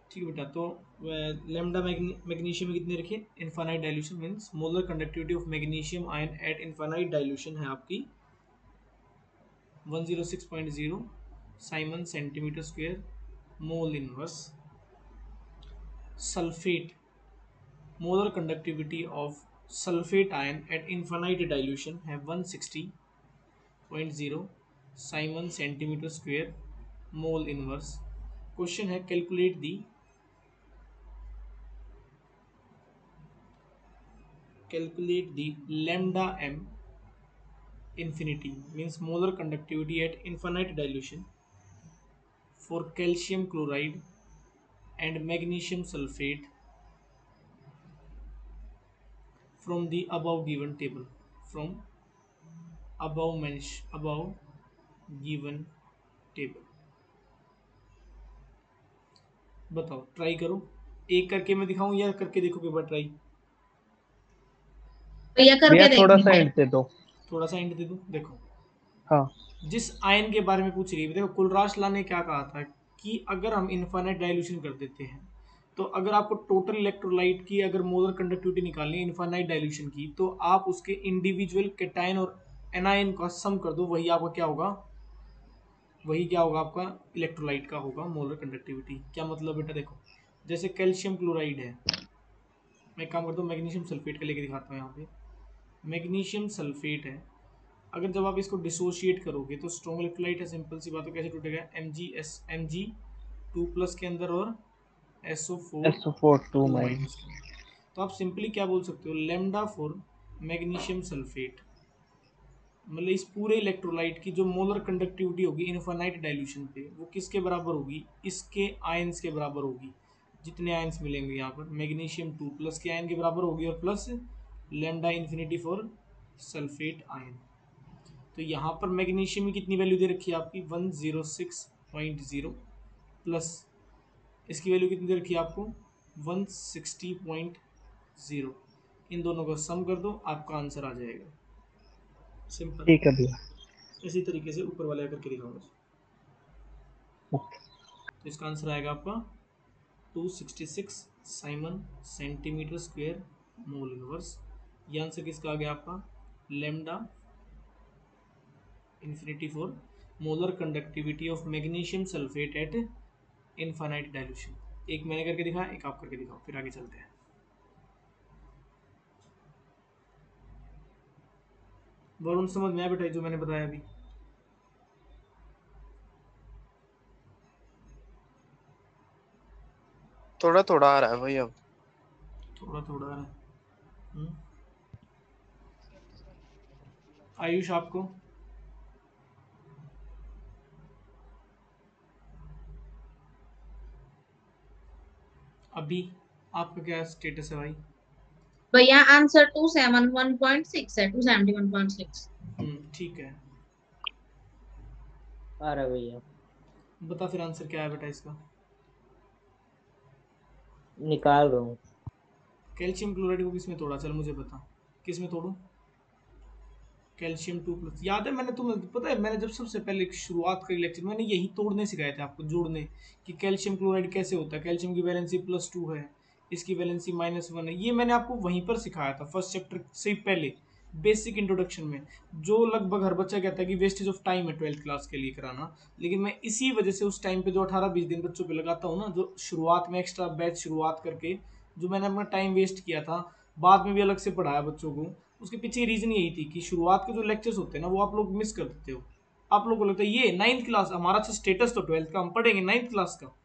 ठीक है बेटा, तो लेमडा मैग्नीशियम में कितने रखिए, infinite dilution means molar conductivity of magnesium ion at infinite dilution है आपकी 106.0 siemens centimetre square mole inverse. Sulphate, molar conductivity of sulphate ion at infinite dilution है 160.0 siemens centimetre square mole inverse. Question है calculate the lambda m infinity means molar conductivity at infinite dilution for calcium chloride and magnesium sulfate from the above given table, from above given table। बताओ, try करो, एक करके मैं दिखाऊं या करके देखोगे बार ट्राई? भैया भैया करके थोड़ा सा देखेंगे। हिंट दे दो। थोड़ा सा हिंट दे दूं, देखो हाँ जिस आयन के बारे में पूछ रही है, देखो कुलराशला ने क्या कहा था कि अगर हम इनफाइनाइट डाइल्यूशन कर देते हैं तो अगर आपको टोटल इलेक्ट्रोलाइट की अगर मोलर कंडक्टिविटी निकालनी है इनफाइनाइट डाइल्यूशन की, तो आप उसके इंडिविजुअल कैटायन और एनायन का सम कर दो, वही आपका क्या होगा, वही क्या होगा आपका इलेक्ट्रोलाइट का होगा मोलर कंडक्टिविटी। क्या मतलब बेटा, देखो जैसे कैल्शियम क्लोराइड है, मैं एक काम करता हूँ मैग्नीशियम सल्फेट का लेके दिखाता हूँ। यहाँ पे मैग्नीशियम सल्फेट है, अगर जब आप इसको डिसोशिएट करोगे तो स्ट्रॉन्ग इलेक्ट्रोलाइट है, सिंपल सी बात है, कैसे टूटेगा, Mg2+ के अंदर और SO4 SO4 2 2 माइनस। माइनस के अंदर। तो आप सिंपली क्या बोल सकते हो, लेमडा फॉर मैग्नीशियम सल्फेट, मतलब इस पूरे इलेक्ट्रोलाइट की जो मोलर कंडक्टिविटी होगी इनफाइनाइट डाइल्यूशन पे, वो किसके बराबर होगी, इसके आयंस के बराबर होगी। जितने आयंस मिलेंगे यहाँ पर मैग्नीशियम 2+ के आयन के बराबर होगी, और plus lambda infinity for sulphate ion. तो यहाँ पर मैग्नीशियम की कितनी वैल्यू दे रखी है आपकी 106.0 प्लस इसकी वैल्यू कितनी दे रखी है आपको 160.0, इन दोनों का सम कर दो, आपका आंसर आ जाएगा। सिंपल। ठीक है भैया। इसी तरीके से ऊपर वाले करके दिखाऊंगा। ओके। तो इसका आंसर आएगा आपका 266 siemens centimetre square mole inverse. ये आंसर किसका आ गया आपका, lambda infinity for molar conductivity of magnesium sulphate at infinite dilution. एक मैंने करके दिखाया, एक आप करके दिखाओ, फिर आगे चलते हैं। वरुण समझ में आया बेटा जो मैंने बताया अभी? थोड़ा थोड़ा आ रहा है भाई अब। थोड़ा थोड़ा है। आयुष आपको? अभी आपका क्या स्टेटस है भाई? भैया आंसर 271.6 है, 271.6। ठीक है, आ रहा है भैया, बता फिर आंसर क्या है बेटा इसका। निकाल रहा हूँ। कैल्शियम क्लोराइड को किसमें तोड़ा, चल मुझे बता, किसमें तोड़ूं? कैल्शियम 2+, याद है मैंने, तुम्हें पता है मैंने जब सबसे पहले शुरुआत करी लेक्चर मैंने यही तोड़ने सिखाए थे आपको, जोड़ने, कि कैल्शियम क्लोराइड कैसे होता है, कैल्शियम की वैलेंसी +2 है, इसकी वैलेंसी -1 है, ये मैंने आपको वहीं पर सिखाया था फर्स्ट चैप्टर से पहले, बेसिक इंट्रोडक्शन में, जो लगभग हर बच्चा कहता है कि वेस्टेज ऑफ टाइम है 12th क्लास के लिए कराना। लेकिन मैं इसी वजह से उस टाइम पे जो 18-20 दिन बच्चों पे लगाता हूँ ना, जो शुरुआत में एक्स्ट्रा बैच शुरुआत करके जो मैंने अपना टाइम वेस्ट किया था, बाद में भी अलग से पढ़ाया बच्चों को, उसके पीछे रीजन यही थी कि शुरुआत के जो लेक्चर्स होते हैं ना वो आप लोग मिस कर देते हो। आप लोगों को लगता है ये 9th क्लास, हमारा अच्छा स्टेटस तो 12th का, हम पढ़ेंगे 9th क्लास का,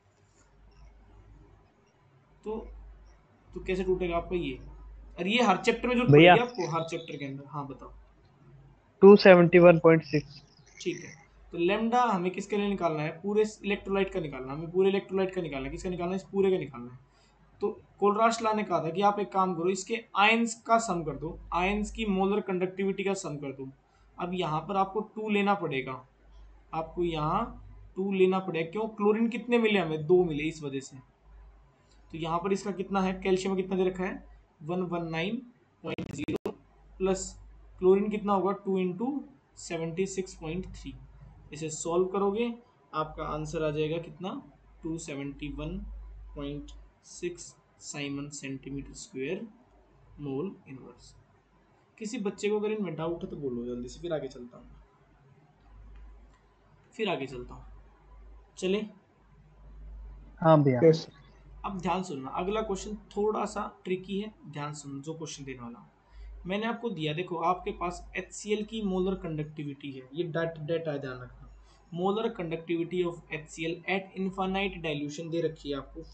तो कैसे टूटेगा आपका ये। और ये हर चैप्टर में जरूरत भैया पड़ेगी आपको, हर चैप्टर के अंदर। हाँ बताओ। 271.6। ठीक है, तो लेमडा हमें किसके लिए निकालना है, पूरे इलेक्ट्रोलाइट का निकालना है, हमें पूरे इलेक्ट्रोलाइट का निकालना है, किसका निकालना है, इस पूरे का निकालना है। तो कोलराशला ने कहा था कि आप एक काम करो, इसके आयंस का सम कर दो, आयंस की मोलर कंडक्टिविटी का सम कर दो। अब यहाँ पर आपको 2 लेना पड़ेगा, आपको यहाँ 2 लेना पड़ेगा, क्यों, क्लोरीन कितने मिले हमें, 2 मिले, इस वजह से। तो यहाँ पर इसका कितना है, कैल्शियम कितना दे रखा है 119.0 प्लस क्लोरीन कितना होगा 2 इंटू 76.3। इसे सॉल्व करोगे आपका आंसर आ जाएगा कितना 271 1.6 siemens centimetre square mole inverse. किसी बच्चे को अगर इनमें डाउट है तो बोलो जल्दी से, फिर आगे चलता हूँ, चले। हाँ भैया। यस अब ध्यान सुनना, अगला क्वेश्चन थोड़ा सा ट्रिकी है, ध्यान सुनना जो क्वेश्चन देने वाला हूँ। मैंने आपको दिया, देखो आपके पास HCl की मोलर कंडक्टिविटी है, ये डेटा ध्यान रखना। Molar conductivity of HCl at infinite dilution दे रखी है आपको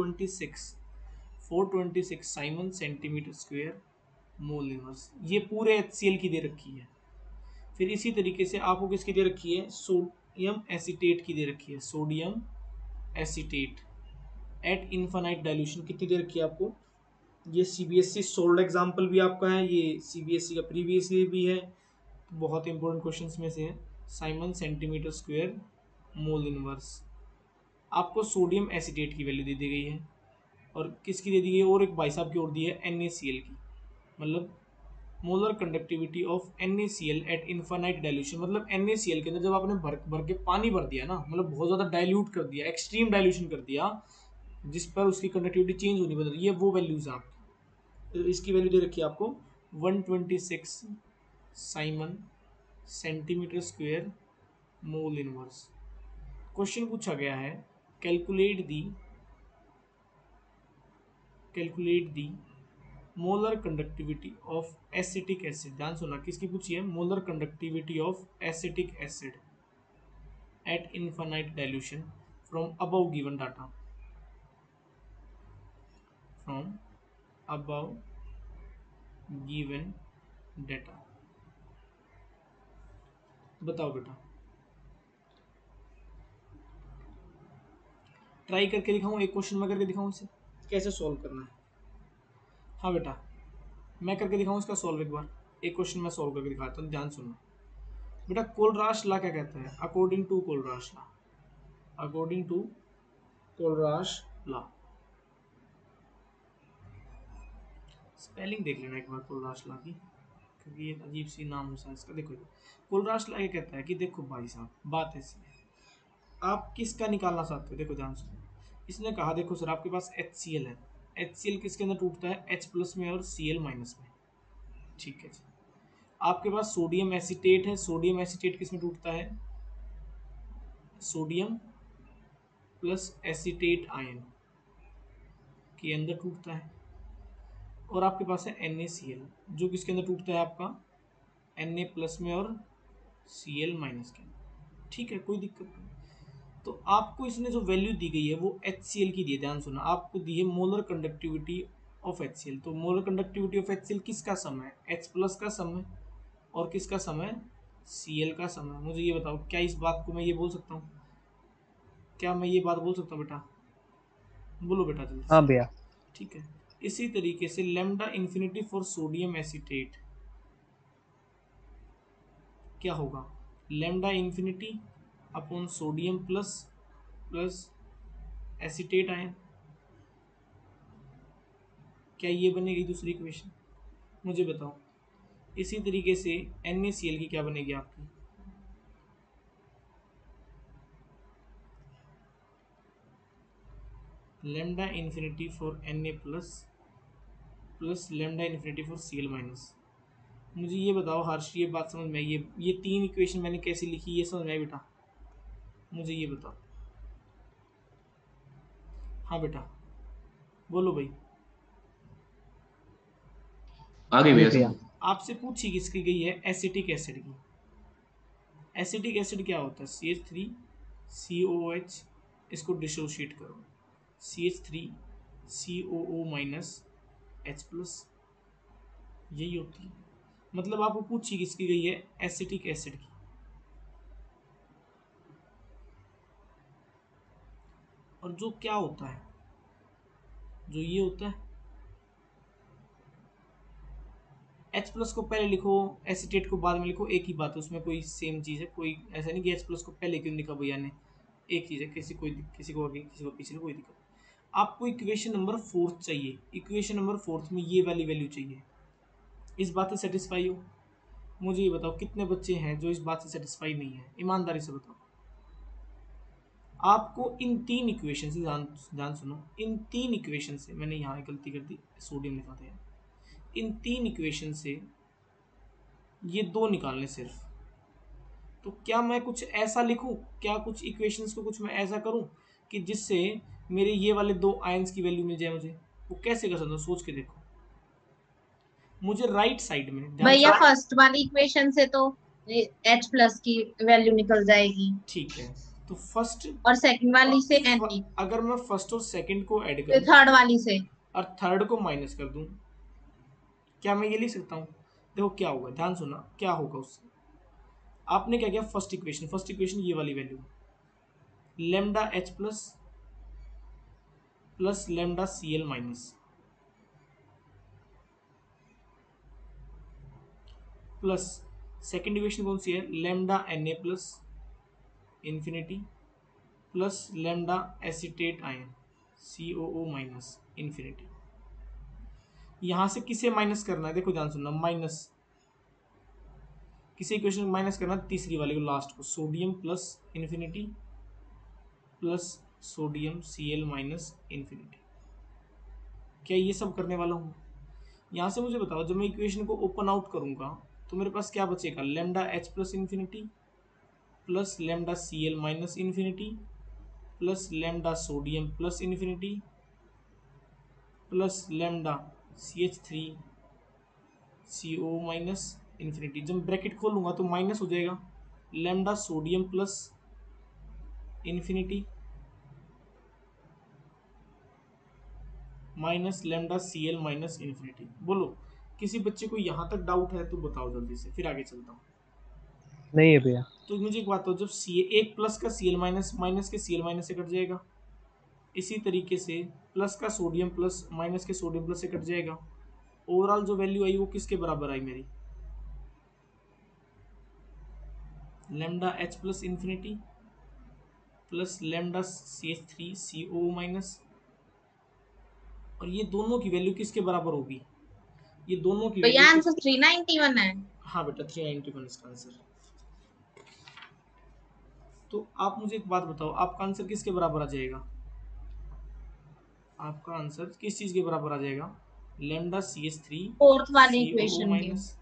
426 siemens centimetre square mole inverse, ये पूरे HCl की दे रखी है। फिर इसी तरीके से आपको किसकी दे रखी है, सोडियम एसीटेट की दे रखी है, sodium acetate at infinite dilution कितनी दे रखी है आपको। ये CBSE सोल्ड एग्जाम्पल भी आपका है, ये CBSE का प्रीवियस ईयर भी है, तो बहुत इंपॉर्टेंट क्वेश्चंस में से है। Siemens centimetre square mole inverse, आपको सोडियम एसीटेट की वैल्यू दे दी गई है, और किसकी दे दी गई है, और एक भाई साहब की और दी है NaCl की, मतलब molar conductivity of NaCl at infinite dilution. मतलब NaCl के अंदर जब आपने भर के पानी भर दिया ना, मतलब बहुत ज़्यादा डाइल्यूट कर दिया, एक्सट्रीम डाइल्यूशन कर दिया, जिस पर उसकी कंडक्टिविटी चेंज होनी बदल, ये वो वैल्यूज हैं आपकी। तो इसकी वैल्यू दे रखी है आपको 126 siemens centimetre square mole inverse. Question पूछा गया है, calculate the molar conductivity of acetic acid. ध्यान सुनना, किसकी पूछी है, molar conductivity of acetic acid at infinite dilution from above given data, from above given data. बताओ बेटा, ट्राई करके दिखाऊं, एक क्वेश्चन में करके दिखाऊं इसे कैसे सॉल्व करना है। हाँ बेटा, मैं करके दिखाऊं इसका सॉल्व एक बार, एक क्वेश्चन मैं सॉल्व करके दिखाता हूँ, ध्यान सुनना बेटा। कोलराश लॉ क्या कहता है, according to Kohlrausch law, spelling देख लेना एक बार कोलराश लॉ की, क्योंकि ये अजीब सी नाम है इसका। देखो कोलराश लॉ ये कहता है कि देखो भाई साहब, बात ऐसी है, आप किसका निकालना चाहते हो, देखो ध्यान सुनो। इसने कहा देखो सर आपके पास HCl है, HCl किसके अंदर टूटता है, H प्लस में और Cl माइनस में, ठीक है जी। आपके पास सोडियम एसीटेट है, सोडियम एसीटेट किस में टूटता है, सोडियम प्लस एसीटेट आयन के अंदर टूटता है। और आपके पास है NaCl जो किसके अंदर टूटता है आपका, Na प्लस में और Cl माइनस के अंदर, ठीक है, कोई दिक्कत नहीं। तो आपको इसने जो वैल्यू दी गई है वो HCl की दी है, ध्यान सुना, आपको दी है मोलर कंडक्टिविटी ऑफ HCl। तो मोलर कंडक्टिविटी ऑफ HCl किसका सम है, H प्लस का सम है, और किसका सम है, Cl का सम है। मुझे ये बताओ, क्या इस बात को मैं ये बोल सकता हूँ, क्या मैं ये बात बोल सकता हूँ बेटा, बोलो बेटा जल्दी हाँ से, भैया। ठीक है। इसी तरीके से lambda infinity for sodium acetate क्या होगा, lambda infinity upon sodium plus acetate ion, क्या ये बनेगी दूसरी इक्वेशन, मुझे बताओ। इसी तरीके से NaCl की क्या बनेगी आपकी, lambda infinity for Na plus lambda infinity for Cl minus. मुझे ये बताओ हर्ष, ये बात समझ में आई, ये तीन इक्वेशन मैंने कैसे लिखी, ये समझ में आई बेटा, मुझे ये बताओ। हाँ बेटा बोलो भाई। आगे जी भैया भैया। समझ। आपसे पूछी किसकी गई है, एसिटिक एसिड की। एसिटिक एसिड क्या होता है, CH3COOH, इसको डिसोशिएट करो, CH3COO माइनस H प्लस, यही होती है। मतलब आपको पूछी किसकी गई है, एसिटिक एसिड की। और जो क्या होता है, जो ये होता है, H प्लस को पहले लिखो, एसिटेट को बाद में लिखो, एक ही बात है, उसमें कोई सेम चीज़ है, कोई ऐसा नहीं कि H प्लस को पहले क्यों लिखा भैया ने, एक चीज़ है, किसी को आगे किसी को पीछे, कोई दिक्कत। आपको इक्वेशन नंबर 4 चाहिए, इक्वेशन नंबर 4 में ये वाली वैल्यू चाहिए। इस बात से सेटिस्फाई हो, मुझे ये बताओ कितने बच्चे हैं जो इस बात से सेटिस्फाई नहीं है, ईमानदारी से बताओ। आपको इन तीन इक्वेशन से ध्यान सुनो, इन तीन इक्वेशन से, मैंने यहाँ गलती कर दी, सोडियम लिखा था, इन तीन इक्वेशन से ये दो निकालने सिर्फ। तो क्या मैं कुछ ऐसा लिखूं, क्या कुछ इक्वेशंस को कुछ मैं ऐसा करूं कि जिससे मेरे ये वाले दो आयंस की वैल्यू मिल जाए मुझे? वो कैसे कर सकता हूं, सोच के देखो। मुझे राइट साइड में भैया फर्स्ट वाली इक्वेशन से तो H प्लस की वैल्यू निकल जाएगी, ठीक है, तो फर्स्ट और सेकंड वाली से N की, अगर मैं फर्स्ट और सेकंड को ऐड फिर करूं थर्ड वाली से। और थर्ड को माइनस कर दूं, क्या मैं ये लिख सकता हूं? देखो क्या होगा, ध्यान सुनना क्या होगा उससे। आपने क्या किया, फर्स्ट इक्वेशन ये वाली value lambda H plus plus lambda C L minus plus second equation कौन सी है, lambda N A plus infinity plus lambda acetate ion C O O minus infinity. यहां से किसे माइनस करना है, देखो ध्यान सुनना, माइनस किसी इक्वेशन को माइनस करना, तीसरी वाली को, लास्ट को, sodium plus infinity plus sodium C L minus infinity. क्या ये सब करने वाला हूँ? यहाँ से मुझे बताओ, जब मैं इक्वेशन को ओपन आउट करूँगा तो मेरे पास क्या बचेगा, lambda H plus infinity plus lambda C L minus infinity plus lambda sodium plus infinity plus lambda C H three C O minus infinity. जब ब्रैकेट खोलूँगा तो माइनस हो जाएगा lambda sodium plus infinity minus lambda C L minus infinity. बोलो, किसी बच्चे को यहाँ तक डाउट है तो बताओ जल्दी से, फिर आगे चलता हूँ। नहीं है भैया। तो मुझे एक बात बताओ, जब सी एक प्लस का सी एल माइनस माइनस के सी एल माइनस से कट जाएगा, इसी तरीके से प्लस का सोडियम प्लस माइनस के सोडियम प्लस से कट जाएगा। ओवरऑल जो वैल्यू आई वो किसके बराबर आई मेरी, lambda H plus infinity plus lambda C H three C O minus, और ये दोनों की वैल्यू किसके बराबर होगी, ये दोनों की भैया वैल्यू, आंसर 391 है। हाँ बेटा 391 इसका आंसर। तो आप मुझे एक बात बताओ, आपका आंसर किसके बराबर आ जाएगा, आपका आंसर किस चीज के बराबर आ जाएगा, lambda C H three fourth वाली सी ओ इक्वेशन की। माइनस।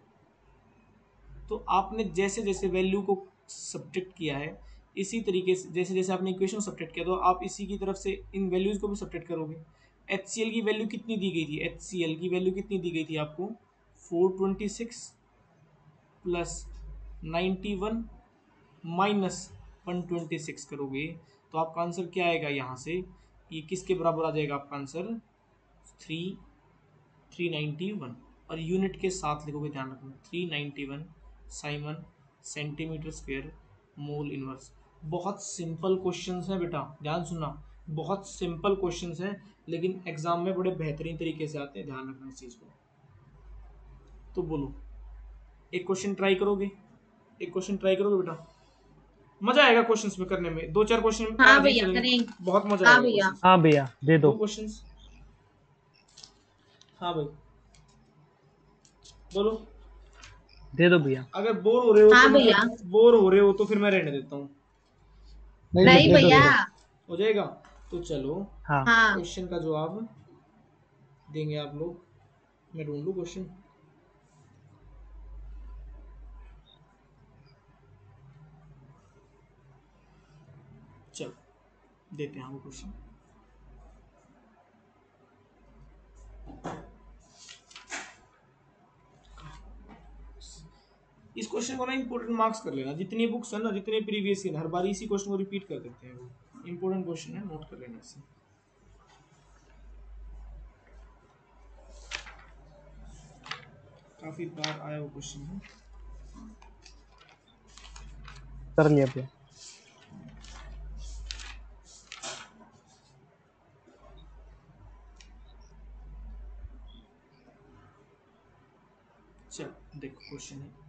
तो आपने जैसे जैसे वैल्यू को सब्ट्रैक्ट किया है, इसी तरीके से जैसे जैसे आपने इक्वेशन सब्ट्रैक्ट किया, तो आप इसी की तरफ से इन वैल्यूज को भी सब्ट्रैक्ट करोगे। HCl की वैल्यू कितनी दी गई थी, HCl की वैल्यू कितनी दी गई थी आपको, 426 प्लस 91 माइनस 126 करोगे तो आपका आंसर क्या आएगा, यहाँ से ये किसके बराबर आ जाएगा आपका आंसर, 391। और यूनिट के साथ लिखोगे, ध्यान रखना, 391 siemens centimetre square mole inverse. बहुत सिंपल क्वेश्चंस हैं बेटा, ध्यान सुनना, बहुत सिंपल क्वेश्चंस हैं, लेकिन एग्जाम में बड़े बेहतरीन तरीके से आते हैं, ध्यान रखना इस चीज़ को। तो बोलो, एक क्वेश्चन ट्राई करोगे, एक क्वेश्चन ट्राई करोगे बेटा, मजा आएगा क्वेश्चंस में करने में, दो चार क्वेश्चन हाँ आज ही भैया करेंगे, करेंगे। बहुत मजा हाँ आएगा भैया। questions। हाँ भैया दे दो दो। क्वेश्चंस, हाँ भाई बोलो। दे दो भैया। अगर बोर हो रहे हो हाँ तो भैया। बोर हो रहे हो तो फिर मैं रहने देता हूँ, नहीं दे दो भैया। दे दो। हो जाएगा। तो चलो हाँ हाँ क्वेश्चन का जवाब देंगे आप लोग, मैं ढूंढ लूँ क्वेश्चन। चलो देते हैं हम क्वेश्चन। इस क्वेश्चन को ना इंपॉर्टेंट मार्क्स कर लेना, जितनी बुक्स है ना, जितने प्रीवियस ईयर, हर बार इसी क्वेश्चन को रिपीट कर देते हैं, वो इंपॉर्टेंट क्वेश्चन है, नोट कर लेना इसे। काफी बार आया वो क्वेश्चन है। कर लिया भैया। चलो देखो क्वेश्चन है,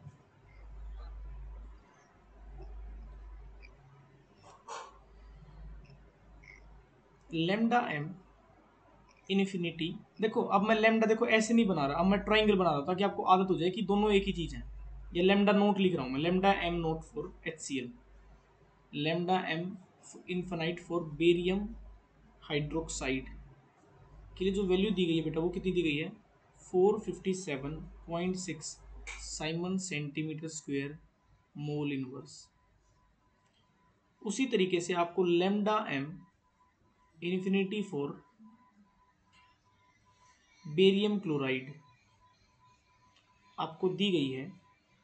लेमडा एम इन्फिनिटी। देखो अब मैं लेमडा, देखो ऐसे नहीं बना रहा, अब मैं ट्राइंगल बना रहा हूँ ताकि आपको आदत हो जाए कि दोनों एक ही चीज़ है। ये लेमडा नोट लिख रहा हूँ मैं, lambda M naught for HCl, lambda M infinite for barium hydroxide के लिए जो वैल्यू दी गई है बेटा वो कितनी दी गई है 457.6 siemens centimetre square mole inverse. उसी तरीके से आपको lambda M infinity for barium chloride आपको दी गई है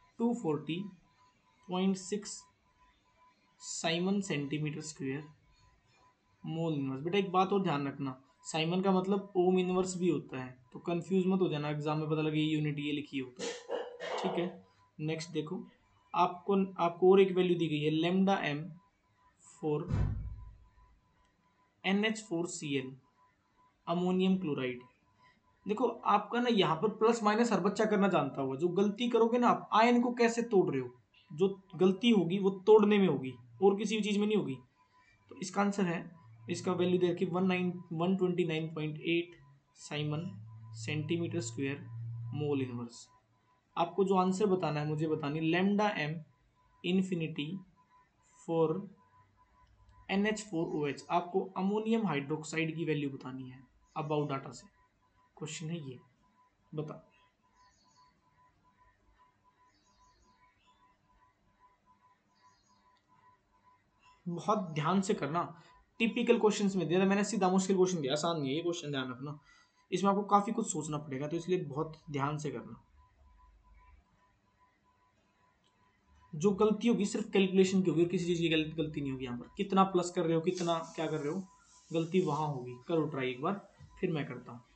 240.6 siemens centimetre square mole inverse. बेटा एक बात और ध्यान रखना, साइमन का मतलब ओम इनवर्स भी होता है, तो कंफ्यूज मत हो जाना, एग्जाम में पता लगे ये यूनिट ये लिखी होता है। ठीक है, नेक्स्ट देखो, आपको और एक वैल्यू दी गई है lambda M for NH4Cl ammonium chloride. देखो आपका ना यहाँ पर प्लस माइनस हर बच्चा करना जानता होगा, जो गलती करोगे ना आप आयन को कैसे तोड़ रहे हो, जो गलती होगी वो तोड़ने में होगी और किसी भी चीज़ में नहीं होगी। तो इसका आंसर है, इसका वैल्यू दे रखी 129.8 siemens centimetre square mole inverse. आपको जो आंसर बताना है मुझे बतानी lambda M infinity for NH4OH, आपको अमोनियम हाइड्रोक्साइड की वैल्यू बतानी है अबाउट डाटा से। क्वेश्चन है ये, बता। बहुत ध्यान से करना, टिपिकल क्वेश्चंस में दिया था मैंने, सीधा मुश्किल क्वेश्चन दिया, आसान नहीं है ये क्वेश्चन, ध्यान रखना। इसमें आपको काफी कुछ सोचना पड़ेगा, तो इसलिए बहुत ध्यान से करना। जो गलती होगी सिर्फ कैलकुलेशन की होगी और किसी चीज की गलती नहीं होगी। यहाँ पर कितना प्लस कर रहे हो, कितना क्या कर रहे हो, गलती वहां होगी। करो ट्राई एक बार, फिर मैं करता हूँ।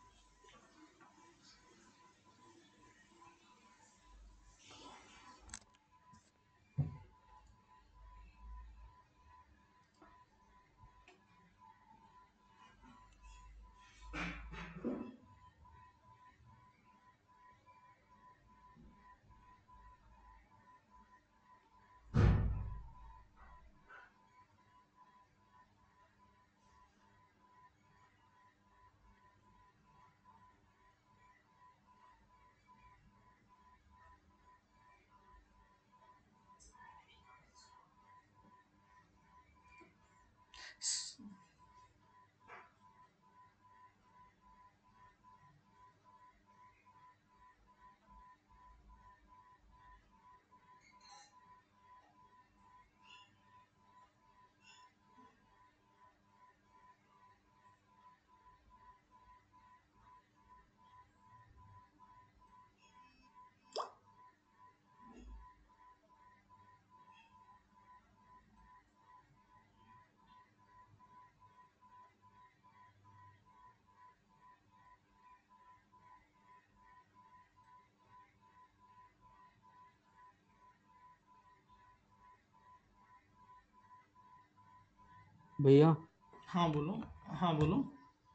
भैया हाँ बोलो, हाँ बोलो।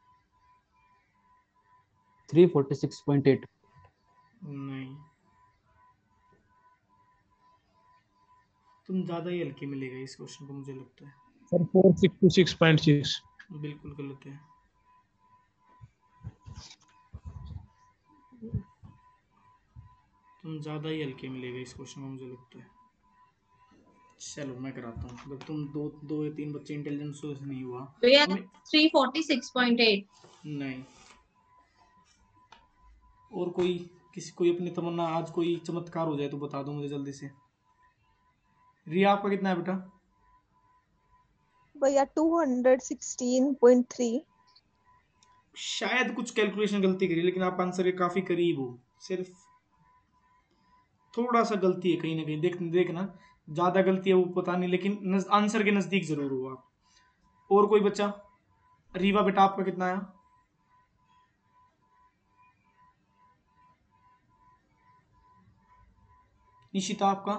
346.8। नहीं, तुम ज़्यादा ही हल्के मिलेगा इस क्वेश्चन को, मुझे लगता है। सर 466.6। बिल्कुल गलत है। तुम ज़्यादा ही हल्के मिलेगा इस क्वेश्चन को, मुझे लगता है। चलो मैं कराता हूँ, अगर तुम दो या तीन बच्चे इंटेलिजेंट से नहीं हुआ भैया हमें। 346.8। नहीं, और कोई, किसी कोई अपनी तमन्ना, आज कोई चमत्कार हो जाए तो बता दो मुझे जल्दी से। रिया आपका कितना है बेटा? भैया 216.3। शायद कुछ कैलकुलेशन गलती करी, लेकिन आप आंसर के काफी करीब हो, सिर्फ थोड़ा सा गलती है कहीं ना कहीं। देखना ज्यादा गलती है वो पता नहीं, लेकिन आंसर के नजदीक जरूर हो आप। और कोई बच्चा? रीवा बेटा आपका कितना आया? निशिता आपका?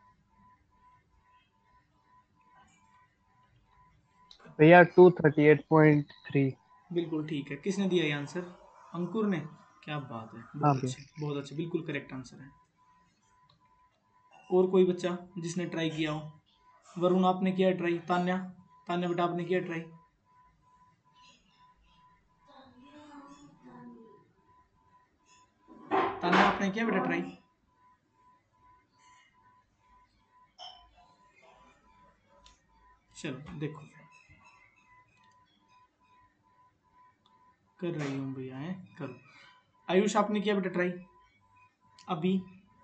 भैया 238.3। बिल्कुल ठीक है। किसने दिया ये आंसर? अंकुर ने। क्या बात है, हाँ बहुत भैया। अच्छे, बहुत अच्छे, बिल्कुल करेक्ट आंसर है। और कोई बच्चा जिसने ट्राई किया हो? वरुण आपने किया ट्राई? तान्या, तान्या बेटा आपने किया ट्राई? तान्या आपने किया बेटा ट्राई? चलो देखो, कर रही हूँ भैया, है करो। आयुष आपने किया बेटा ट्राई अभी?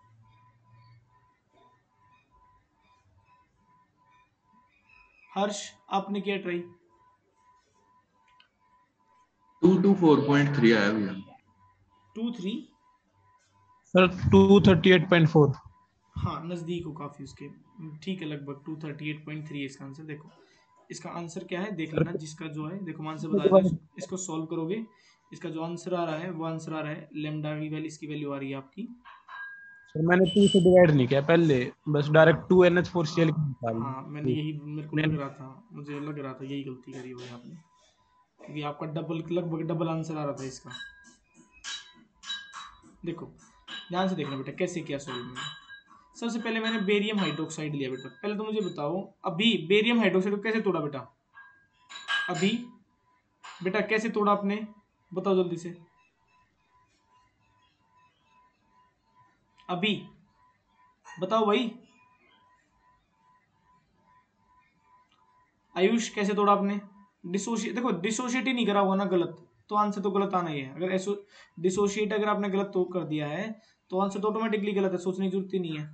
हर्ष आपने किया ट्राई? 224.3 आया भैया। 2-3? सर 238.4। हाँ नज़दीक हो काफ़ी उसके, ठीक है, लगभग 238.3 है इसका आंसर। देखो इसका आंसर क्या है देख सर लेना, जिसका जो है देखो मैं आंसर बता देता हूँ, इसको सॉल्व करोगे, इसका जो आंसर आ रहा है वो आंसर आ रहा है लेमडा की वैल्यू, इसकी वैल्यू आ रही है आपकी। सर मैंने 2 से डिवाइड नहीं किया पहले, बस डायरेक्ट 2NH4Cl निकाल हाँ मैंने यही, मेरे को लग मैंने रहा था, मुझे लग रहा था यही गलती करी होगी आपने, क्योंकि आपका डबल, लगभग डबल आंसर आ रहा था इसका। देखो ध्यान से देखना बेटा कैसे किया सॉल्व मैंने। सबसे पहले मैंने बेरियम हाइड्रोक्साइड लिया बेटा। पहले तो मुझे बताओ अभी बेरियम हाइड्रोक्साइड को कैसे तोड़ा बेटा? अभी बेटा कैसे तोड़ा आपने, बताओ जल्दी से अभी, बताओ भाई। आयुष कैसे तोड़ा आपने? डिसोशिएट, देखो डिसोशिएट ही नहीं करा हुआ ना गलत, तो आंसर तो गलत आना ही है। अगर ऐसो डिसोशिएट अगर आपने गलत तो कर दिया है तो आंसर तो ऑटोमेटिकली गलत है, सोचने की जरूरत ही नहीं है।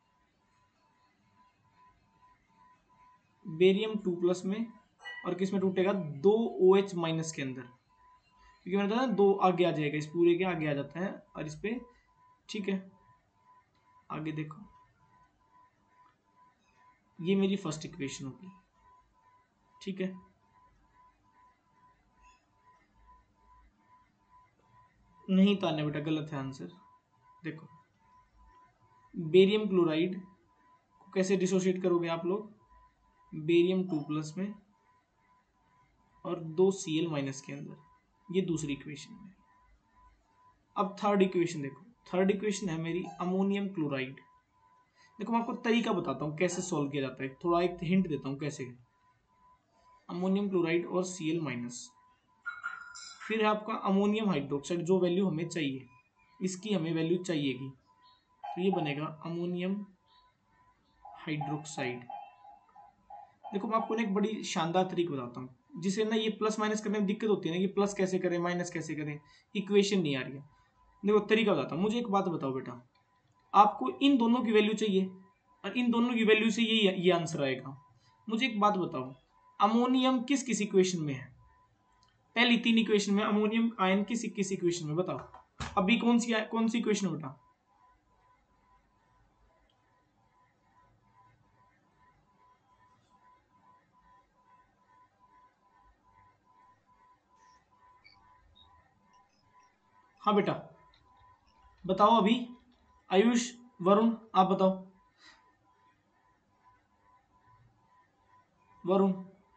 बेरियम 2+ में, और किस में टूटेगा? 2 OH माइनस के अंदर, क्योंकि मैंने बताया ना 2 आगे आ जाएगा, इस पूरे के आगे आ जाता है और इस पे, ठीक है। आगे देखो, ये मेरी फर्स्ट इक्वेशन होगी, ठीक है। नहीं ताने बेटा, गलत है आंसर। देखो बेरियम क्लोराइड को कैसे डिसोशिएट करोगे आप लोग? बेरियम 2+ में और 2Cl माइनस के अंदर, ये दूसरी इक्वेशन है। अब थर्ड इक्वेशन देखो, थर्ड इक्वेशन है मेरी अमोनियम क्लोराइड। देखो मैं आपको तरीका बताता हूँ कैसे सॉल्व किया जाता है, थोड़ा एक हिंट देता हूँ कैसे। अमोनियम क्लोराइड और Cl माइनस, फिर है आपका अमोनियम हाइड्रोक्साइड, जो वैल्यू हमें चाहिए, इसकी हमें वैल्यू चाहिएगी, तो ये बनेगा अमोनियम हाइड्रोक्साइड। देखो मैं आपको ना एक बड़ी शानदार तरीका बताता हूँ, जिसे ना ये प्लस माइनस करने में दिक्कत होती है ना, कि प्लस कैसे करें माइनस कैसे करें, इक्वेशन नहीं आ रही है। देखो तरीका बताता हूँ, मुझे एक बात बताओ बेटा, आपको इन दोनों की वैल्यू चाहिए और इन दोनों की वैल्यू से ये आंसर आएगा। मुझे एक बात बताओ, अमोनियम किस किस इक्वेशन में है? पहली 3 इक्वेशन में अमोनियम आयन किस किस इक्वेशन में, बताओ अभी कौन सी इक्वेशन है बेटा? हाँ बेटा बताओ अभी, आयुष, वरुण, आप बताओ। वरुण,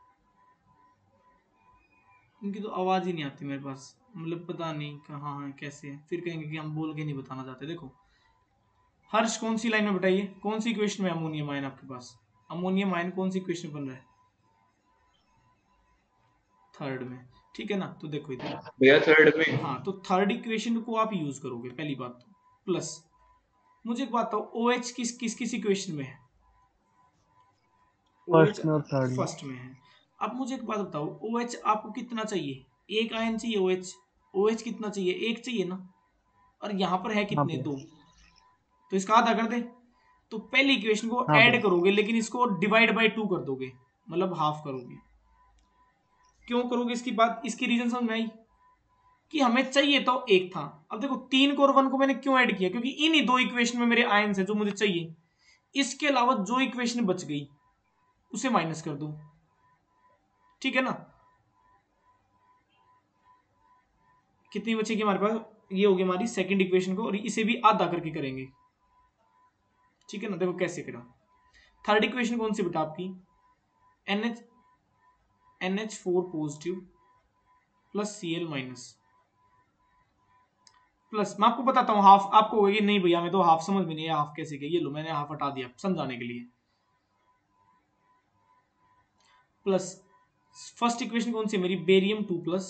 इनकी तो आवाज ही नहीं आती मेरे पास, मतलब पता नहीं कहाँ है कैसे है, फिर कहेंगे कि हम बोल के नहीं बताना चाहते। देखो हर्ष कौन सी लाइन में बताइए, कौन सी इक्वेशन में अमोनियम आयन आपके पास? अमोनियम आयन कौन सी इक्वेशन बन रहा है? थर्ड में, ठीक है ना। तो देखो इधर भैया थर्ड में। हाँ, तो थर्ड इक्वेशन को आप यूज करोगे पहली बात तो, प्लस मुझे एक बात बताओ OH किस इक्वेशन में है? OH फर्स्ट में और थर्ड में। फर्स्ट में है। अब मुझे एक बात बताओ, OH आपको कितना चाहिए? एक आयन चाहिए OH, OH कितना चाहिए? एक चाहिए ना, और यहाँ पर है हाँ कितने? भैया। 2, तो इसका आधा कर दे। तो पहली इक्वेशन को हाँ ऐड भैया। करोगे, लेकिन इसको डिवाइड बाय 2 कर दोगे, मतलब हाफ करोगे। क्यों करोगे इसकी बात, इसकी रीजन समझ में आई कि हमें चाहिए तो एक था। अब देखो 3 को और 1 को मैंने क्यों ऐड किया, क्योंकि इन्हीं 2 इक्वेशन में मेरे आयन्स है जो मुझे चाहिए। इसके अलावा जो इक्वेशन बच गई उसे माइनस कर दो, ठीक है ना। कितनी बचेगी हमारे पास? ये होगी हमारी सेकंड इक्वेशन को, और इसे भी आधा करके करेंगे, ठीक है ना। देखो कैसे करा। थर्ड इक्वेशन कौन सी बेटा आपकी? NH4 positive plus Cl minus, plus मैं आपको बताता हूँ हाफ। आपको होगी नहीं भैया मैं तो हाफ समझ में नहीं है, हाफ कैसे किया, ये लो मैंने हाफ हटा दिया समझाने के लिए। प्लस फर्स्ट इक्वेशन कौन सी मेरी? बेरियम 2+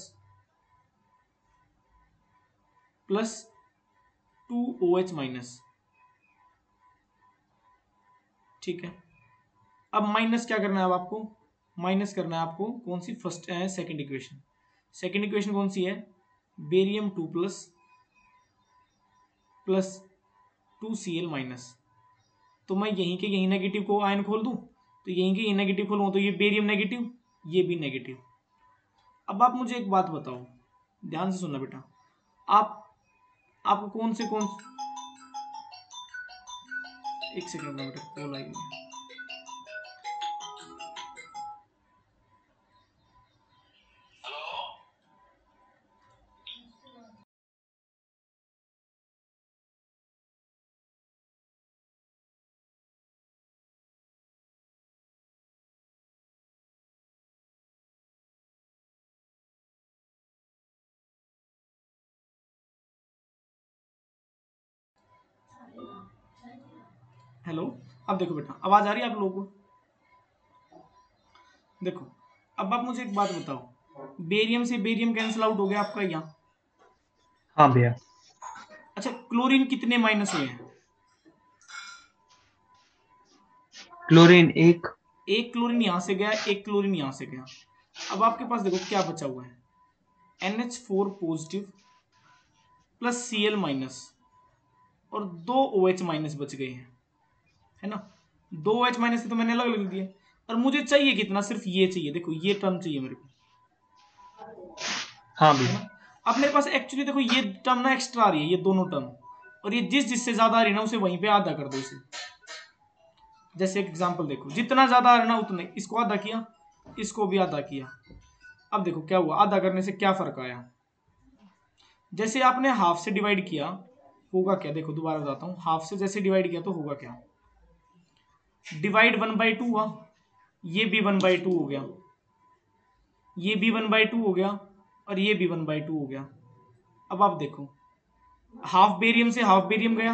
प्लस 2OH माइनस, ठीक है। अब माइनस क्या करना है अब आपको? माइनस करना है आपको कौन सी, first second equation. Second equation कौन सी है, बेरियम 2 प्लस 2Cl माइनस। तो मैं यहीं के यहीं नेगेटिव को आयन खोल दूं, तो यहीं के यहीं नेगेटिव खोलूं तो ये बेरियम नेगेटिव, ये भी नेगेटिव। अब आप मुझे एक बात बताओ, ध्यान से सुनना बेटा, आपको कौन से एक सेकंड में बेटा कॉल आई है। हेलो, अब देखो बेटा आवाज आ रही है आप लोगों को? देखो अब आप मुझे एक बात बताओ, बेरियम से बेरियम कैंसिल आउट हो गया आपका यहाँ। हाँ भैया। अच्छा, क्लोरीन कितने माइनस हुए हैं? क्लोरीन एक। एक क्लोरीन यहां से गया, एक क्लोरीन यहां से गया। अब आपके पास देखो क्या बचा हुआ है, NH4 positive plus Cl minus और 2 OH माइनस बच गए हैं, है ना। 2 OH माइनस से तो मैंने अलग लिख दिए, और मुझे चाहिए कितना, सिर्फ ये चाहिए, देखो ये टर्म चाहिए मेरे को, हाँ है भैया। ना। अब मेरे पास एक्चुअली देखो ये टर्म ना एक्स्ट्रा आ रही है, ये दोनों टर्म, और ये जिससे ज्यादा आ रही है ना उसे वहीं पे आधा कर दो इसे। जैसे एक एग्जांपल देखो, जितना ज्यादा आ रहा है ना उतने, इसको आधा किया, इसको भी आधा किया। अब देखो क्या हुआ, आधा करने से क्या फर्क आया, जैसे आपने हाफ से डिवाइड किया होगा क्या, देखो दोबारा बताता हूं, हाफ से जैसे डिवाइड किया तो होगा क्या, डिवाइड 1/2 हुआ, ये भी 1/2 हो गया, ये भी 1/2 हो गया, और ये भी 1/2 हो गया। अब आप देखो, हाफ बेरियम से हाफ बेरियम गया,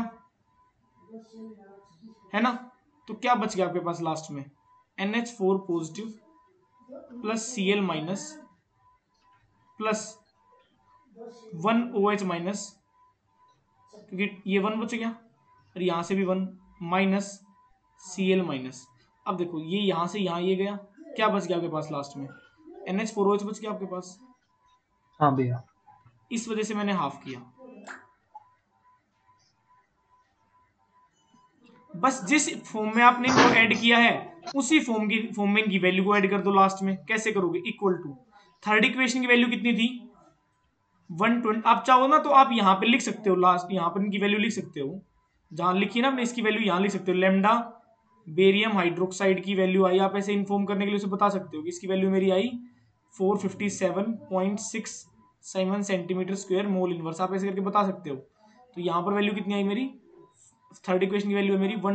है ना, तो क्या बच गया आपके पास लास्ट में, NH4 positive plus Cl minus plus 1 OH minus, क्योंकि ये 1 बच गया, और यहां से भी 1 माइनस Cl माइनस। अब देखो ये यहां से यहां ये गया, क्या बच गया आपके पास लास्ट में, NH4OH बच गया आपके पास। हाँ भैया। इस वजह से मैंने हाफ किया। बस जिस फॉर्म में आपने इनको ऐड किया है उसी फॉर्म में इनकी वैल्यू को ऐड कर दो लास्ट में। कैसे करोगे, इक्वल टू, थर्ड इक्वेशन की वैल्यू कितनी थी, 120। आप चाहो ना तो आप यहां पे लिख सकते हो, लास्ट यहां पर इनकी वैल्यू लिख सकते हो, जहां लिखी ना आपने इसकी वैल्यू यहां लिख सकते हो, लेमडा बेरियम हाइड्रोक्साइड की वैल्यू आई, आप ऐसे इन्फॉर्म करने के लिए उसे बता सकते हो कि इसकी वैल्यू मेरी आई 457.67 सेंटीमीटर स्क्वायर मोल इनवर्स, आप ऐसे करके बता सकते हो। तो यहां पर वैल्यू कितनी आई मेरी, थर्ड इक्वेशन की वैल्यू है मेरी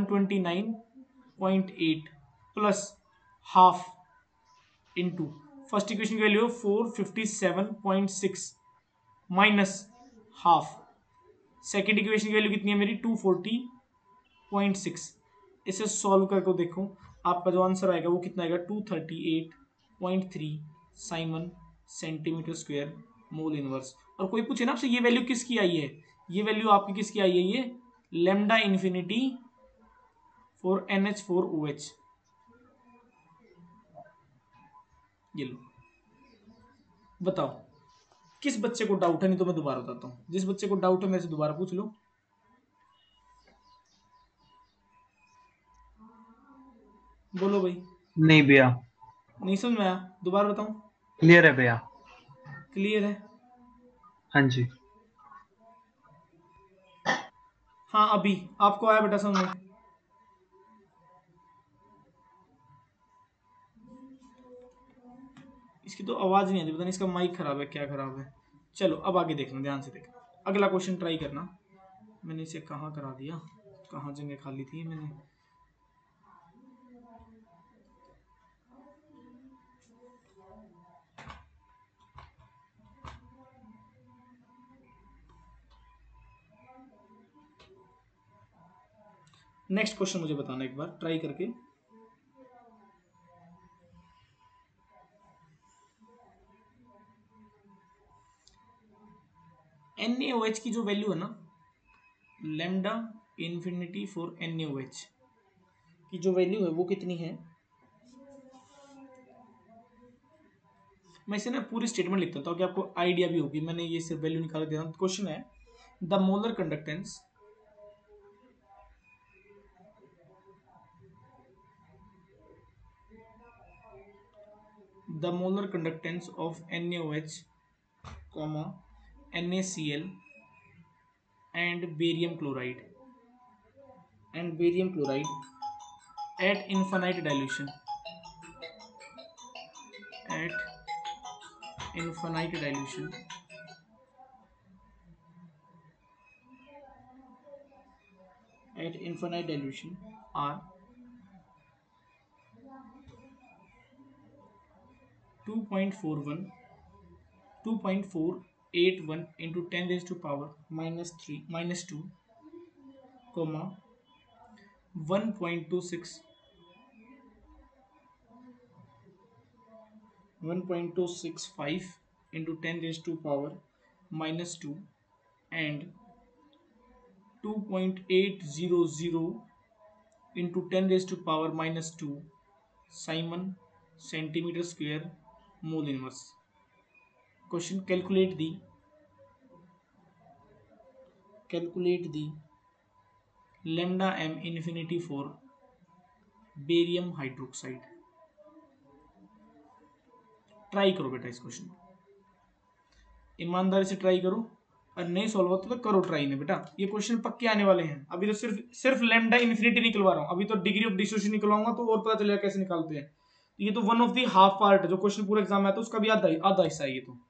129.8 plus half into first equation की वैल्यू है 457.6 माइनस हाफ, सेकेंड इक्वेशन की वैल्यू कितनी है मेरी 240.6। इसे सॉल्व करके देखो, आपका जो आंसर आएगा वो कितना आएगा, 238.3 siemens centimetre square mole inverse. और कोई पूछे ना आपसे ये वैल्यू किसकी आई है, ये वैल्यू आपकी किसकी आई है, ये लेमडा इन्फिनिटी फॉर NH4OH। ये लो, बताओ किस बच्चे को डाउट है, नहीं तो मैं दोबारा बताता हूँ, जिस बच्चे को डाउट है मेरे से दोबारा पूछ लो। बोलो भाई। नहीं भैया। नहीं समझ में आया, दोबारा बताऊं? क्लियर है भैया। क्लियर है। हाँ जी। हाँ अभी आपको आया बेटा समझ में? इसकी तो आवाज नहीं आती, पता नहीं इसका माइक खराब है क्या खराब है। चलो अब आगे देखना, ध्यान से देखना, अगला क्वेश्चन ट्राई करना। मैंने इसे कहाँ करा दिया, कहाँ जगह खाली थी मैंने, नेक्स्ट क्वेश्चन मुझे बताना एक बार ट्राई करके। NaOH की जो वैल्यू है ना, लेमडा इन्फिनिटी फॉर NaOH की जो वैल्यू है वो कितनी है, मैं इसे ना पूरी स्टेटमेंट लिखता हूँ ताकि आपको आइडिया भी होगी। मैंने ये सिर्फ वैल्यू निकाल दिया। क्वेश्चन है the molar conductance of NaOH, NaCl and barium chloride at infinite dilution at infinite dilution are 2.41 2.481 into 10 raised to power minus 2 comma 1.26 1.265 into 10 raised to power minus 2 and 2.800 into 10 raised to power minus 2 Simon centimeter square mole inverse. Question: calculate the lambda m infinity for barium hydroxide. Try करो बेटा इस question, ईमानदारी से try करो, और नहीं solve होता तो करो ट्राई नहीं बेटा। ये क्वेश्चन पक्के आने वाले हैं। अभी तो सिर्फ लैम्डा इन्फिनिटी निकलवा रहा हूँ, अभी तो डिग्री ऑफ डिसोसिएशन निकलवाऊंगा तो और पता चलेगा कैसे निकालते हैं। ये तो one of the half part जो क्वेश्चन पूरा एग्जाम में आता है उसका भी आधा हिस्सा है ये तो।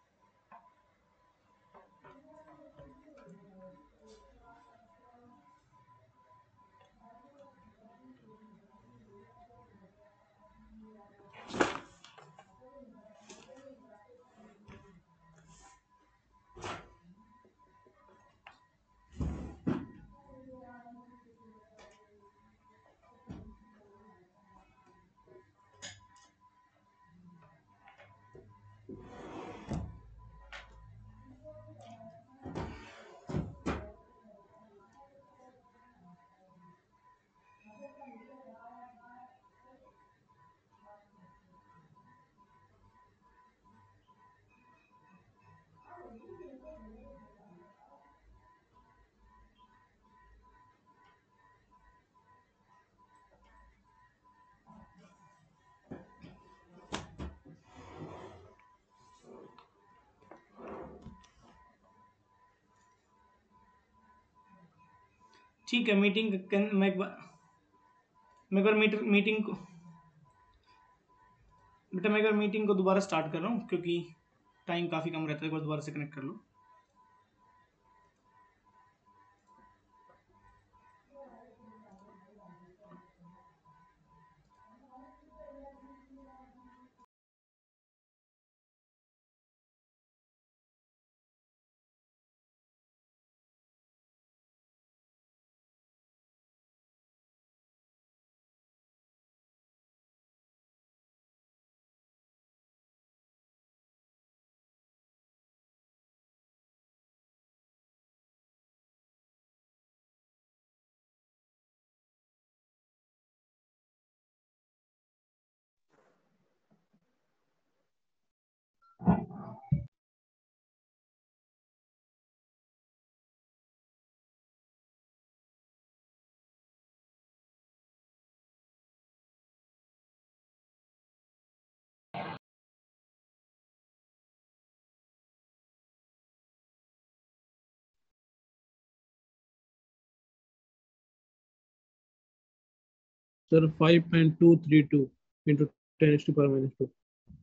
ठीक है, मैं एक बार मीटिंग को दोबारा स्टार्ट कर रहा हूँ क्योंकि टाइम काफ़ी कम रहता है। एक बार दोबारा से कनेक्ट कर लो। Sir 5.232 into 10 to power minus 2.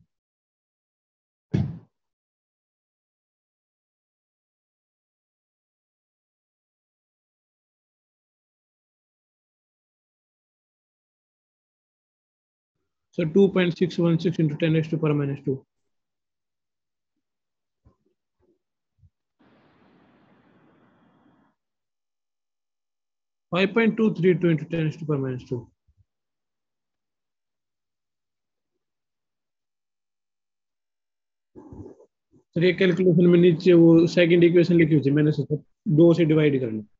So 2.616 into 10 to power minus 2. 5.232 into 10 to power minus 2. Sir ये कैलकुलेशन में नीचे वो सेकंड इक्वेशन लिखी हुई थी, मैंने सोचा 2 से डिवाइड कर ली।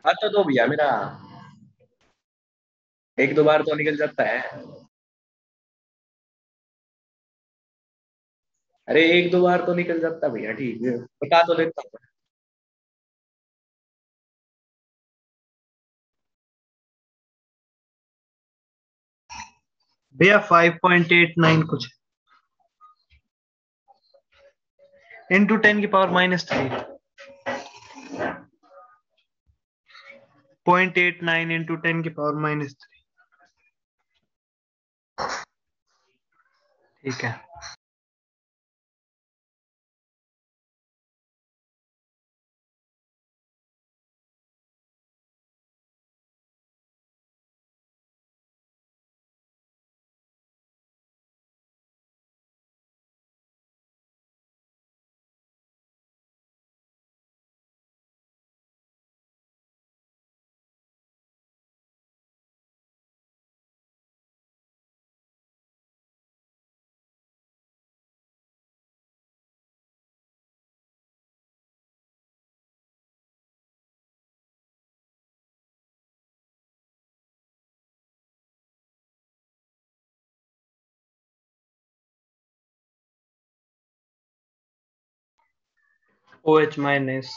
हाँ तो दो भैया मेरा, एक दो बार तो निकल जाता है। अरे एक दो बार तो निकल जाता है भैया, ठीक है बता तो देता हूँ। भैया 5.89 कुछ, इंटू 10⁻³ 0.89 इंटू 10⁻³। ठीक है। OH minus.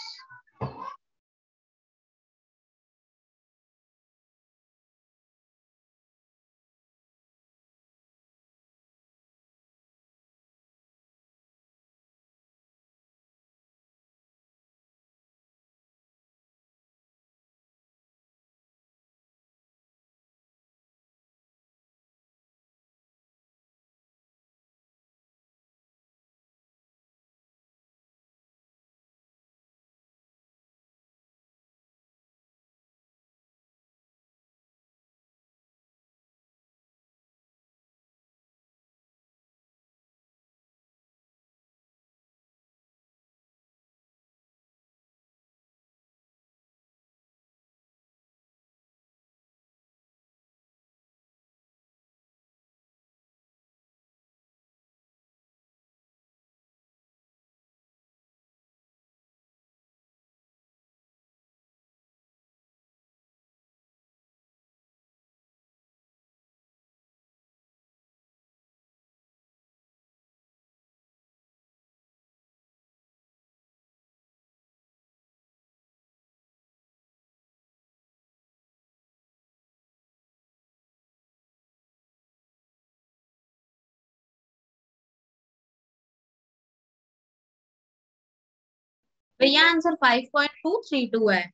भैया आंसर 5.232 है।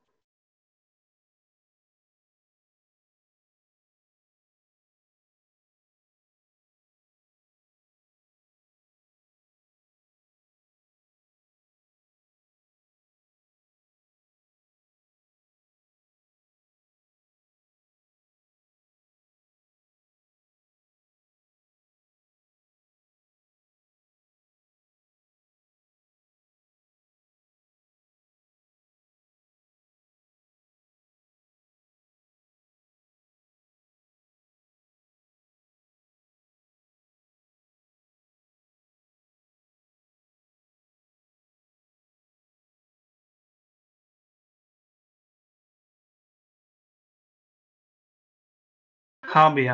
हाँ भैया।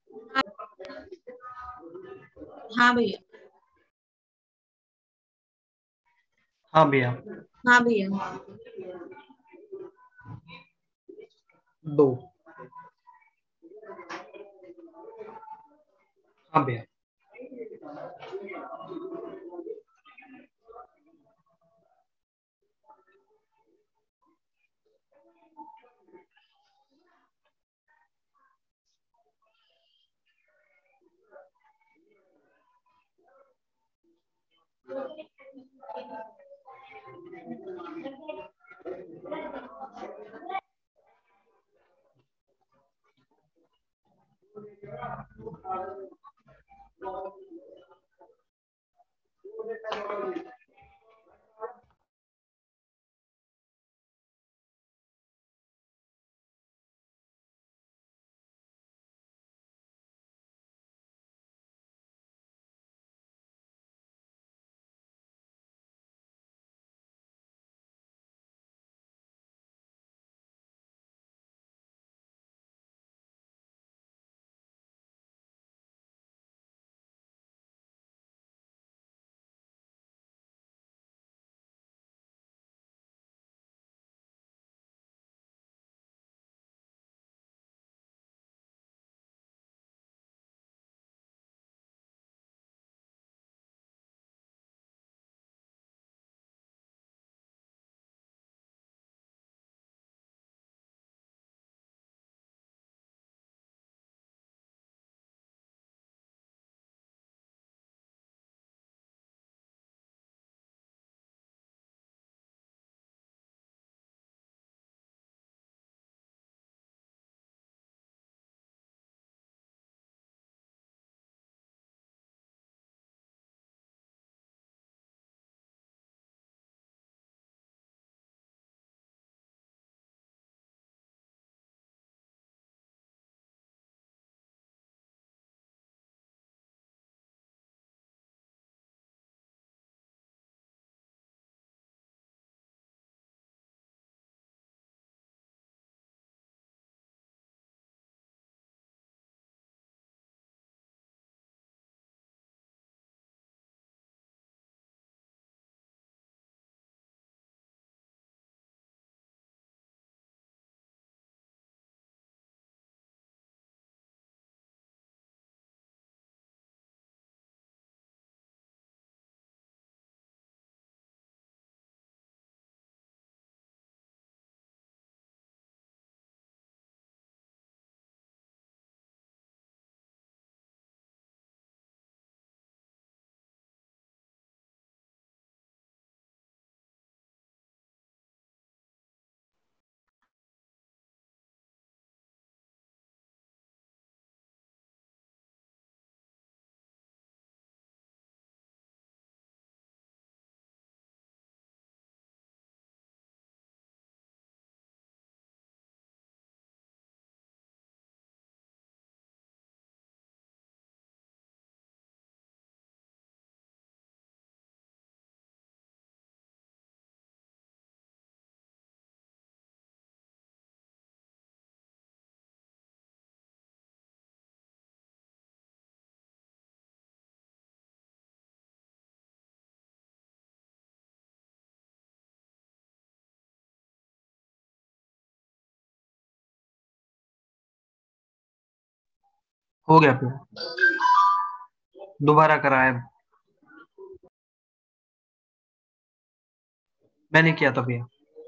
हाँ भैया। हाँ भैया। हाँ भैया। 2। हाँ भैया। हो गया भैया, दोबारा कराया। मैंने किया था भैया।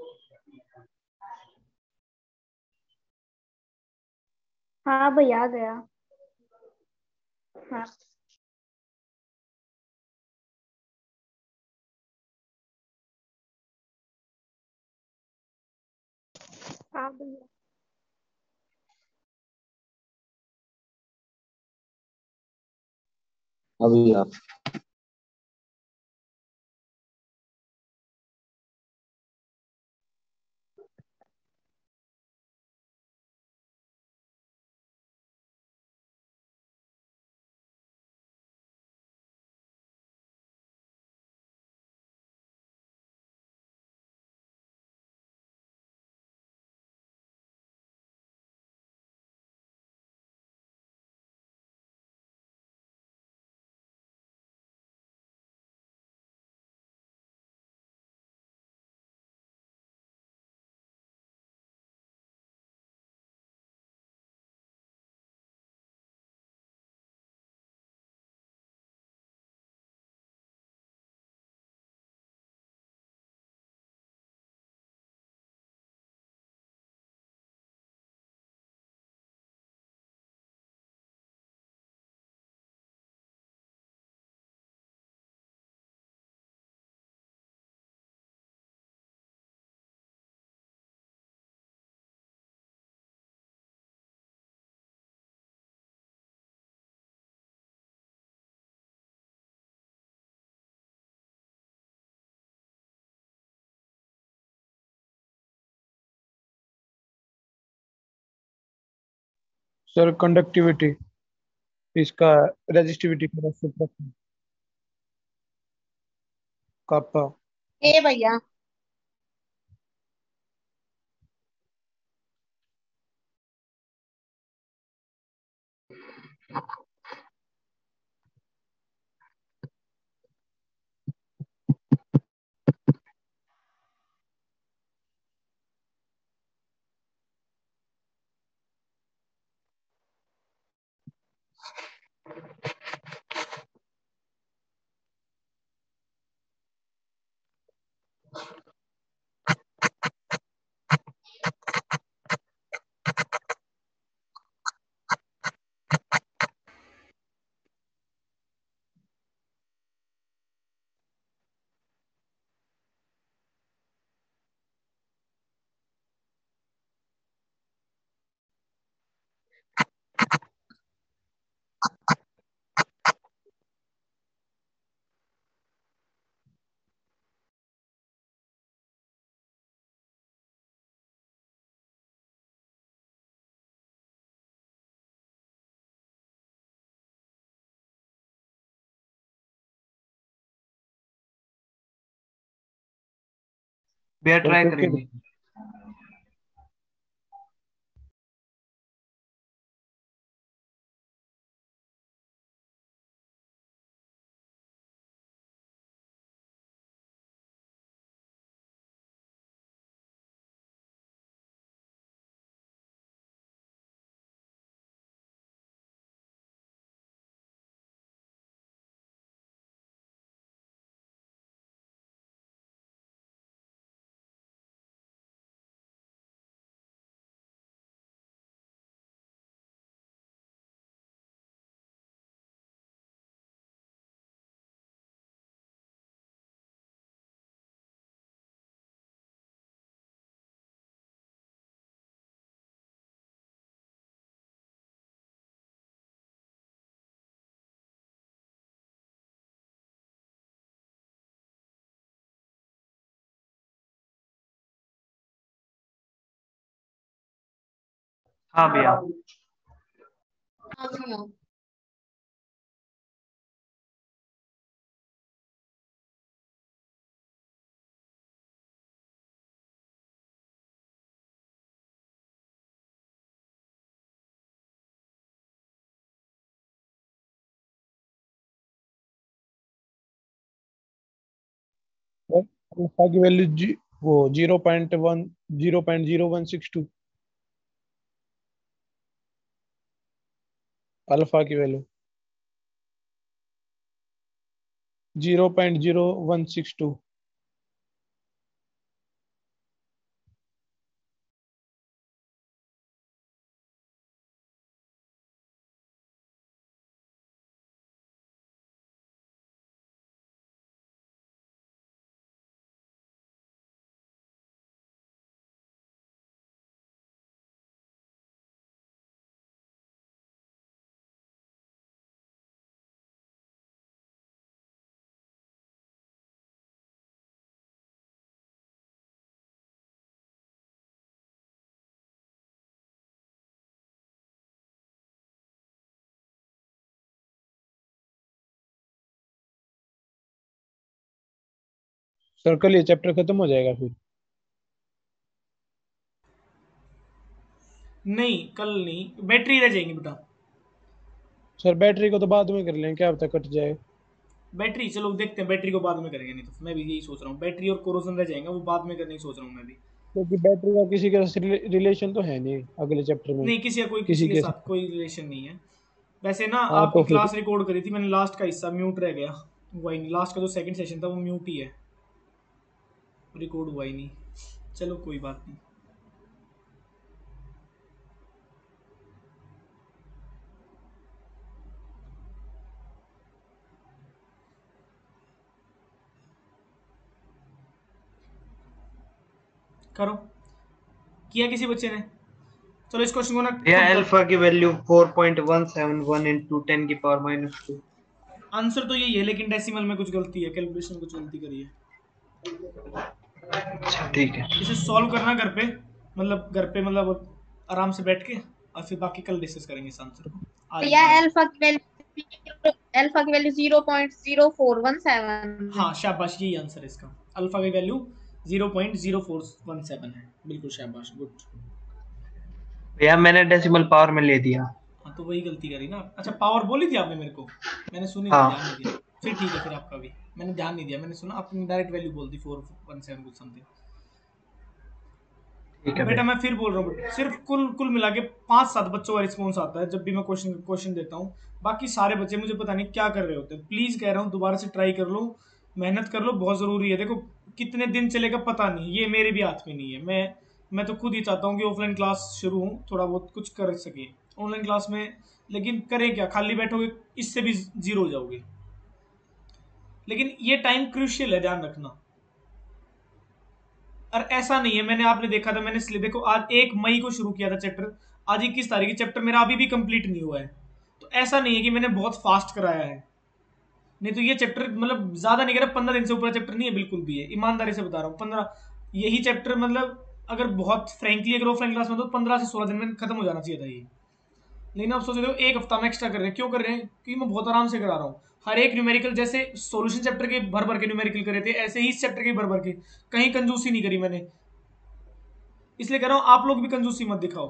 हाँ भैया आ गया। हाँ हाँ भैया। अभी आप सर कंडक्टिविटी, इसका रेजिस्टिविटी का सूत्र कापा। ए भैया। भैया सर ट्राई क्योंकि करेंगे। हाँ भैया। हाँ भैया। अल्फा की वैल्यू वो 0.01 0.0162। अल्फा की वैल्यू 0.0162। सर कल ये चैप्टर खत्म हो जाएगा फिर? नहीं कल नहीं, बैटरी रह जाएंगी बेटा। सर बैटरी को तो बाद में कर लें, क्या पता कट जाए। बैटरी चलो देखते हैं, बैटरी को बाद में करेंगे, नहीं तो मैं भी यही सोच रहा हूँ, बैटरी और कोरोजन रह जाएंगे, वो बाद में करने की सोच रहा हूँ मैं भी। क्योंकि बैटरी का किसी के साथ रिलेशन तो है नहीं अगले चैप्टर में। नहीं किसी का कोई किसी किसी के के साथ कोई रिलेशन नहीं है। वैसे ना हाँ आपकी तो फिर क्लास रिकॉर्ड करी थी मैंने, लास्ट का हिस्सा म्यूट रह गया, हुआ ही नहीं, लास्ट का जो सेकंड सेशन था वो म्यूट ही है, रिकॉर्ड हुआ ही नहीं। चलो कोई बात नहीं। करो, किया किसी बच्चे ने? चलो इस क्वेश्चन को ना या खुद अल्फा की वैल्यू 4.171 इंटू 10 की पावर -2। आंसर तो यही है, लेकिन डेसिमल में कुछ गलती है, कैलकुलेशन में कुछ गलती करी है। अच्छा ठीक है। इसे सॉल्व करना घर पे, मतलब आराम से बैठ के, और फिर बाकी कल डिस्कस करेंगे इस आंसर को। आज भैया इतना ही। अल्फा की वैल्यू 0.0417। हाँ शाबाश, यही आंसर है इसका, अल्फा की वैल्यू 0.0417 है, बिल्कुल शाबाश, गुड। भैया मैंने डेसिमल पावर में ले दिया। हाँ तो वही गलती करी ना। अच्छा पावर बोली थी आपने मेरे को, मैंने सुनी नहीं, हाँ ध्यान नहीं दिया। फिर ठीक है, फिर आपका भी मैंने ध्यान नहीं दिया, मैंने सुना आपने डायरेक्ट वैल्यू बोल दी 417 कुछ समथिंग। ठीक है बेटा भैया। मैं फिर बोल रहा हूँ, सिर्फ कुल कुल मिला के 5-7 बच्चों का रिस्पॉन्स आता है जब भी मैं क्वेश्चन देता हूँ। बाकी सारे बच्चे मुझे पता नहीं क्या कर रहे होते हैं। प्लीज कह रहा हूँ दोबारा से ट्राई कर लो, मेहनत कर लो, बहुत जरूरी है। देखो कितने दिन चलेगा पता नहीं, ये मेरे भी हाथ में नहीं है। मैं तो खुद ही चाहता हूँ कि ऑफलाइन क्लास शुरू हो, थोड़ा बहुत कुछ कर सके ऑनलाइन क्लास में, लेकिन करें क्या, खाली बैठोगे इससे भी जीरो हो जाओगे। लेकिन ये टाइम क्रूशियल है, ध्यान रखना। और ऐसा नहीं है, मैंने आपने देखा था, मैंने इसलिए देखो आज 1 मई को शुरू किया था चैप्टर, आज 21 तारीख, चैप्टर मेरा अभी भी कंप्लीट नहीं हुआ है। तो ऐसा नहीं है कि मैंने बहुत फास्ट कराया है, नहीं तो ये चैप्टर मतलब ज्यादा नहीं करा, 15 दिन से ऊपर चैप्टर नहीं है बिल्कुल भी है, ईमानदारी से बता रहा हूँ। 15 यही चैप्टर मतलब अगर बहुत फ्रेंकली अगर ऑफलाइन क्लास में तो 15 से 16 दिन में खत्म हो जाना चाहिए था ये। लेकिन आप सोच रहे हो 1 हफ्ता में एक्स्ट्रा कर रहे हैं, क्यों कर रहे हैं? क्योंकि मैं बहुत आराम से करा रहा हूँ। हर एक न्यूमेरिकल, जैसे सॉल्यूशन चैप्टर के भर भर के न्यूमेरिकल करे थे, ऐसे ही इस चैप्टर के भर भर के, कहीं कंजूसी नहीं करी मैंने। इसलिए कह रहा हूं आप लोग भी कंजूसी मत दिखाओ।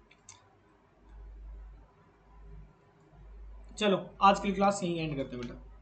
चलो आज की क्लास यहीं एंड करते हैं बेटा।